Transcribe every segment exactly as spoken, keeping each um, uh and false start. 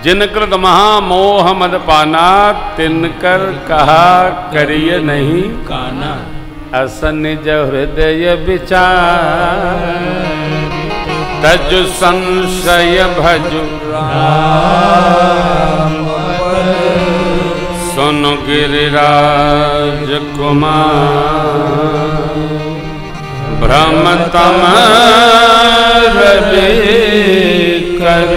जिनकृत महामोह मद पाना, तिनकर कहा करिय नहीं काना। असन निज हृदय विचार, तजु संशय भजु राम। सुन गिरिराज कुमार, भ्रम तम रवि कर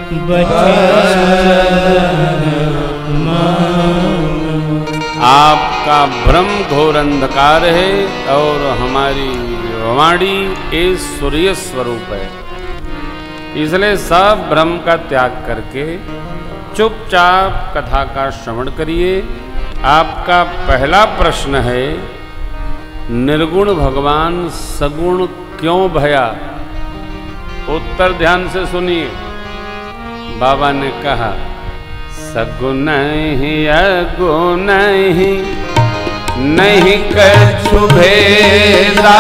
आपका भ्रम घोर अंधकार है और हमारी वाणी एक सूर्य स्वरूप है। इसलिए सब भ्रम का त्याग करके चुपचाप कथा का श्रवण करिए। आपका पहला प्रश्न है, निर्गुण भगवान सगुण क्यों भया? उत्तर ध्यान से सुनिए। बाबा ने कहा, सगुण ही अगुण ही नहीं कछु भेदा,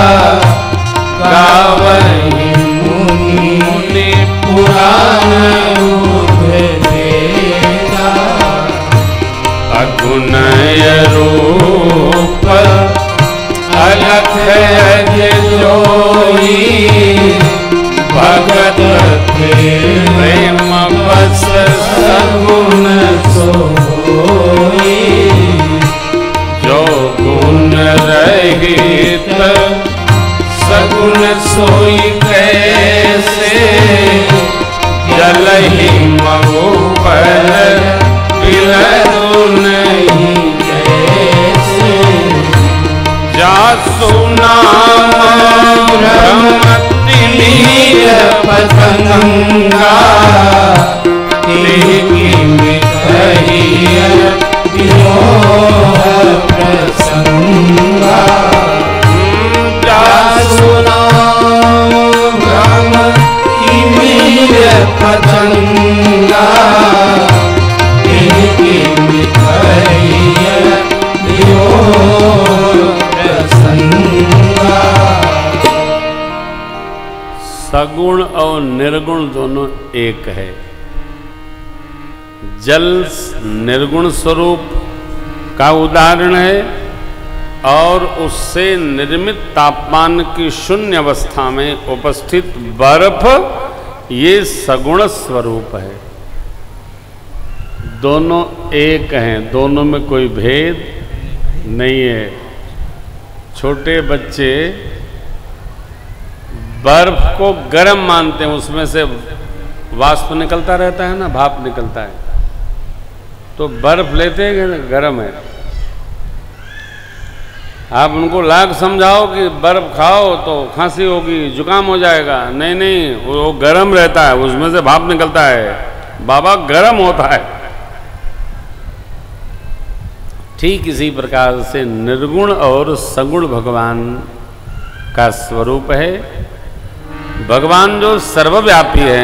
गावहि मुनि पुराण भेदा। अगुण रूप अलख जोई, भगत प्रेम बस सगुण सोई। जो गुण रहित सगुण सोई कैसे, जलहि मगु पर बिलरु नहीं जैसे। जासु नाम ब्रह्मतिमीर पतंगा, तेहि मिथहिय विमोह प्रसंगा। जासु नाम ब्रह्मतिमीर पतंगा, तेहि मिथहिय विमोह प्रसंगा। सगुण और निर्गुण दोनों एक है। जल निर्गुण स्वरूप का उदाहरण है और उससे निर्मित तापमान की शून्य अवस्था में उपस्थित बर्फ ये सगुण स्वरूप है। दोनों एक हैं, दोनों में कोई भेद नहीं है। छोटे बच्चे बर्फ को गर्म मानते हैं, उसमें से वाष्प निकलता रहता है ना, भाप निकलता है, तो बर्फ लेते हैं गर्म है। आप उनको लाख समझाओ कि बर्फ खाओ तो खांसी होगी, जुकाम हो जाएगा, नहीं नहीं वो गर्म रहता है, उसमें से भाप निकलता है, बाबा गर्म होता है। ठीक इसी प्रकार से निर्गुण और सगुण भगवान का स्वरूप है। भगवान जो सर्वव्यापी है,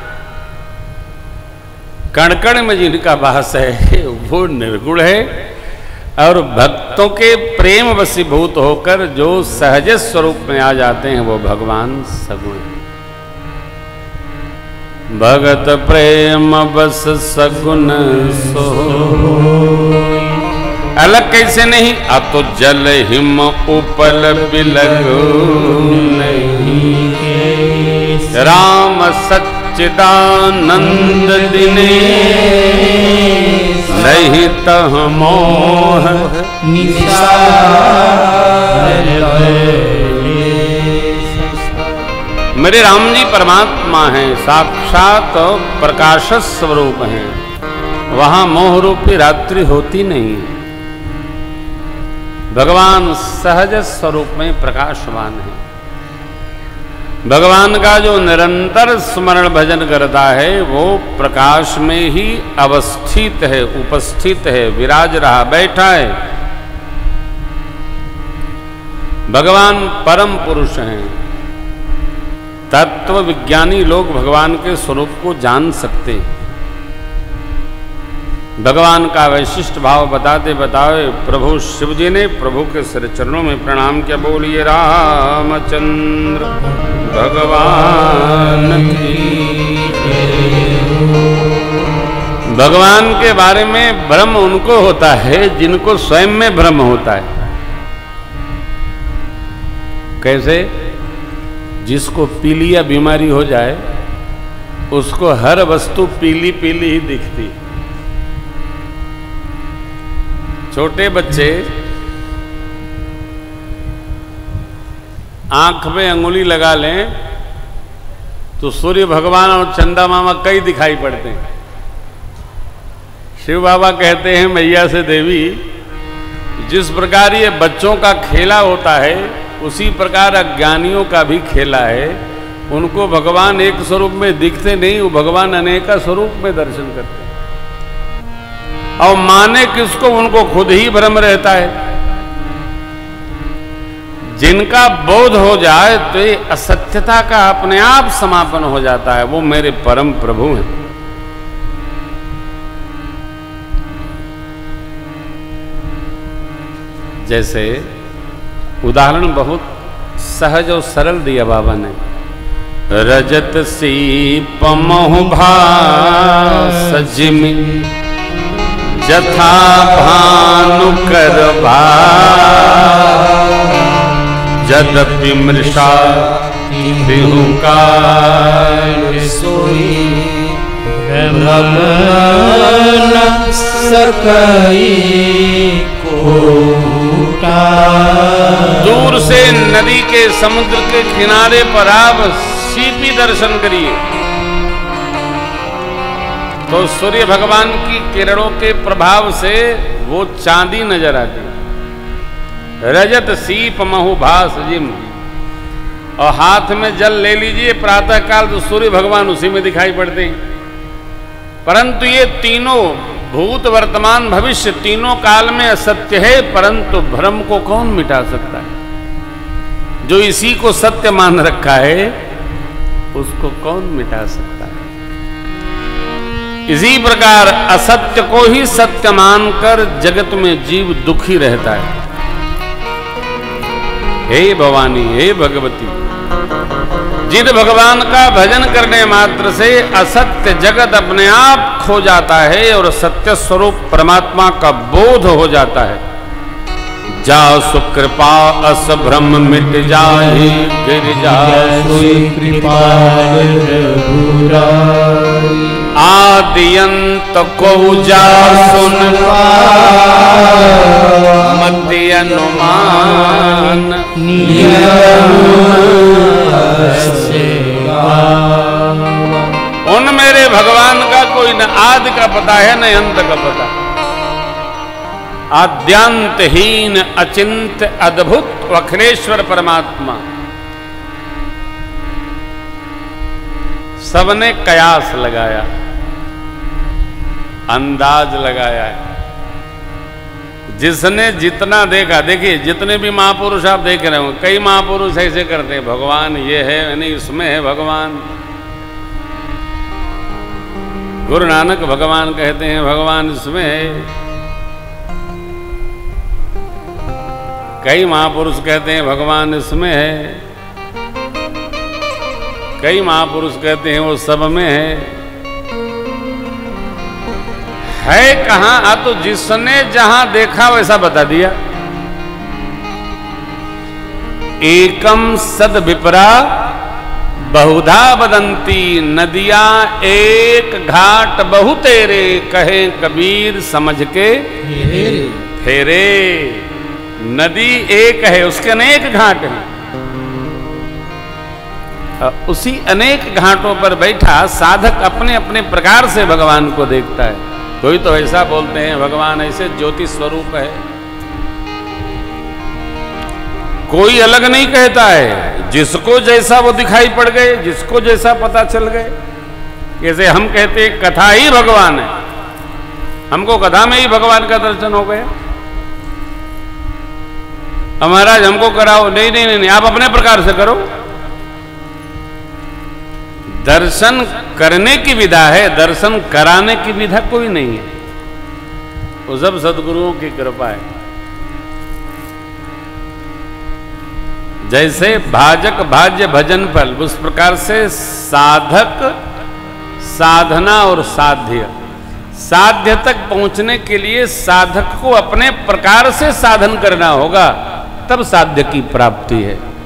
कण कण में जिनका वास है वो निर्गुण है, और भक्तों के प्रेम वशीभूत होकर जो सहज स्वरूप में आ जाते हैं वो भगवान सगुण है। भगत प्रेम बस सगुण सो, अलग कैसे नहीं, अब तो जल हिम उपल बिलग नहीं। राम सच्चिदानंद दिने, नहीं तह मोह मेरे राम जी परमात्मा हैं, साक्षात प्रकाश स्वरूप हैं, वहां मोह रूपी रात्रि होती नहीं। भगवान सहज स्वरूप में प्रकाशवान है। भगवान का जो निरंतर स्मरण भजन करता है वो प्रकाश में ही अवस्थित है, उपस्थित है, विराज रहा, बैठा है। भगवान परम पुरुष हैं। तत्व विज्ञानी लोग भगवान के स्वरूप को जान सकते हैं। भगवान का वैशिष्ट भाव बताते बताए प्रभु शिव जी ने प्रभु के सिर चरणों में प्रणाम किया। बोलिए रामचंद्र भगवान की। भगवान के बारे में भ्रम उनको होता है जिनको स्वयं में भ्रम होता है। कैसे? जिसको पीलिया बीमारी हो जाए उसको हर वस्तु पीली पीली ही दिखती। छोटे बच्चे आंख में अंगुली लगा लें तो सूर्य भगवान और चंदा मामा कई दिखाई पड़ते हैं। शिव बाबा कहते हैं मैया से देवी, जिस प्रकार ये बच्चों का खेला होता है उसी प्रकार अज्ञानियों का भी खेला है। उनको भगवान एक स्वरूप में दिखते नहीं, वो भगवान अनेका स्वरूप में दर्शन करते हैं। और माने किसको, उनको खुद ही भ्रम रहता है। जिनका बोध हो जाए तो ये असत्यता का अपने आप समापन हो जाता है, वो मेरे परम प्रभु हैं। जैसे उदाहरण बहुत सहज और सरल दिया बाबा ने। रजत सीप मोह भास जिमि जथा भानु कर जदपि मृषा बिहुकार सोई दूर से नदी के समुद्र के किनारे पर आप सीपी दर्शन करिए तो सूर्य भगवान की किरणों के प्रभाव से वो चांदी नजर आती। रजत सीप महुभास जिम, और हाथ में जल ले लीजिए प्रातः काल तो सूर्य भगवान उसी में दिखाई पड़ते हैं। परंतु ये तीनों भूत वर्तमान भविष्य तीनों काल में असत्य है, परंतु भ्रम को कौन मिटा सकता है? जो इसी को सत्य मान रखा है उसको कौन मिटा सकता है? इसी प्रकार असत्य को ही सत्य मानकर जगत में जीव दुखी रहता है। हे भवानी, हे भगवती, जिन भगवान का भजन करने मात्र से असत्य जगत अपने आप खो जाता है और सत्य स्वरूप परमात्मा का बोध हो जाता है। जा सुकृपा अस भ्रम मिट जाए गिरिजा आदियंत को जा सुन मति अनुमान उन मेरे भगवान का कोई न आदि का पता है न अंत का पता। आद्यांतहीन अचिंत अद्भुत अखिलेश्वर परमात्मा सबने कयास लगाया, अंदाज लगाया है। जिसने जितना देखा, देखिए जितने भी महापुरुष आप देख रहे हो, कई महापुरुष ऐसे करते हैं, भगवान ये है नहीं इसमें है भगवान। गुरु नानक भगवान कहते हैं भगवान इसमें है। कई महापुरुष कहते हैं भगवान इसमें है। कई महापुरुष कहते हैं वो सब में है। है कहां? आ तो जिसने जहां देखा वैसा बता दिया। एकम सद विपरा बहुधा बदंती, नदियां एक घाट बहु तेरे, कहे कबीर समझ के फेरे। नदी एक है, उसके अनेक घाट हैं। उसी अनेक घाटों पर बैठा साधक अपने अपने प्रकार से भगवान को देखता है। कोई तो ऐसा बोलते हैं भगवान ऐसे ज्योति स्वरूप है, कोई अलग नहीं कहता है। जिसको जैसा वो दिखाई पड़ गए, जिसको जैसा पता चल गए। जैसे हम कहते हैं कथा ही भगवान है, हमको कथा में ही भगवान का दर्शन हो गया। महाराज हमको कराओ, नहीं नहीं नहीं आप अपने प्रकार से करो। दर्शन करने की विधा है, दर्शन कराने की विधा कोई नहीं है। वो सब सदगुरुओं की कृपा है। जैसे भाजक भाज्य भजन फल, उस प्रकार से साधक साधना और साध्य। साध्य तक पहुंचने के लिए साधक को अपने प्रकार से साधन करना होगा, तब साध्य की प्राप्ति है।